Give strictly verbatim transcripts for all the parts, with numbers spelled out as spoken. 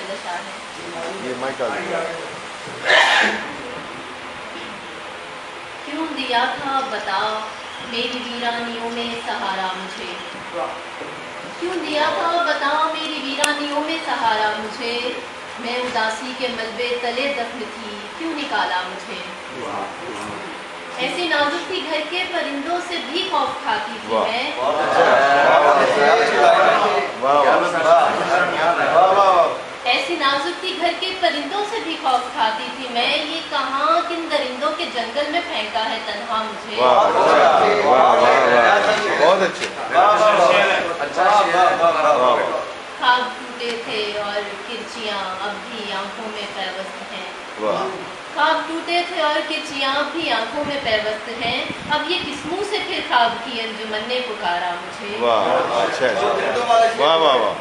दशा है। ये माइक आ गया। क्यों दिया था बता मेरी वीरानियों में सहारा मुझे, क्यों दिया था बता मेरी वीरानियों में सहारा मुझे, मैं उदासी के मलबे तले दफन थी क्यों निकाला मुझे। ऐसी नाजुक थी घर के परिंदों से भी खौफ खाती थी मैं, ऐसी नाजुक थी घर के परिंदों से भी खौफ खाती थी मैं, ये कहाँ किन दरिंदों के जंगल में फेंका है तन्हा मुझे। बहुत अच्छे। ख्वाब टूटे थे और किरचियाँ अब भी आंखों में पैवस्त हैं, ख्वाब टूटे थे और किरचियाँ अब भी आंखों में पैवस्त हैं, अब ये किस मुँह से फिर ख्वाब की अंजुमन ने पुकारा मुझे। वाह अच्छा वाह वाह वाह।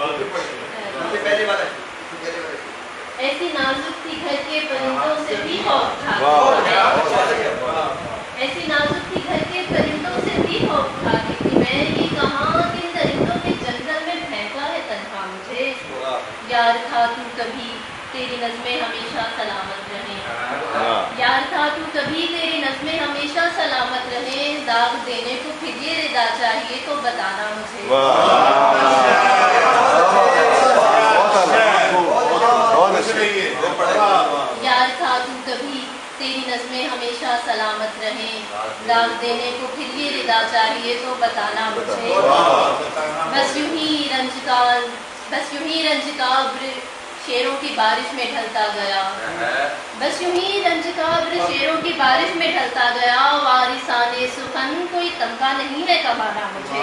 ऐसी नाजुक थी घर के परिंदों से भी खौफ खाती थी मैं, ऐसी नाजुक थी घर के परिंदों से भी खौफ खाती थी मैं, ये कहाँ किन दरिंदों के जंगल में फेंका है तन्हा मुझे। यार था तू कभी तेरी नज़्में हमेशा सलामत रहे, यार था तू कभी तेरी नज़्में हमेशा सलामत रहे, दाग देने को फिर ये रिदा चाहिए तो बताना मुझे। यार था तू कभी तेरी नज़्में हमेशा सलामत रहे, दाग देने को फिर ये रिदा चाहिए तो बताना मुझे। बस यूं ही रंजका बस यूं ही रंजकाब्र शेरों की बारिश में ढलता गया, बस यूं ही रंजकाब्र शेरों की बारिश में ढलता गया, वारिसाने सुखन कोई तमगा नहीं है कमाना मुझे।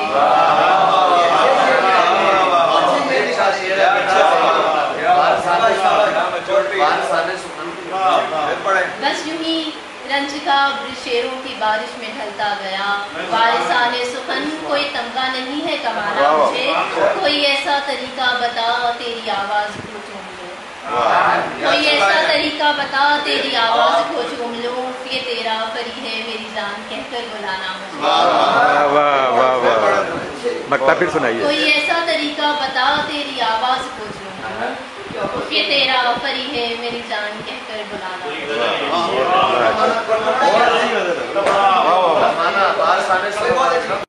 बस यूं ही रंजकाब्र शेरों की बारिश में ढलता गया, वारिसाने सुखन कोई तमगा नहीं है कमाना मुझे, कोई ऐसा तरीका बता तेरी आवाज़ को चूम लूं, कोई ऐसा तरीका बता तेरी आवाज़ को चूम लूं, ये तेरा परी है मेरी जान कहकर बुलाना मुझे। वाह वाह वाह। मक्ता फिर सुनाइए। कोई ऐसा तरीका बता तेरी आवाज़ को चूम लूं, ये तेरा परी है मेरी जान कहकर बुलाना मुझे।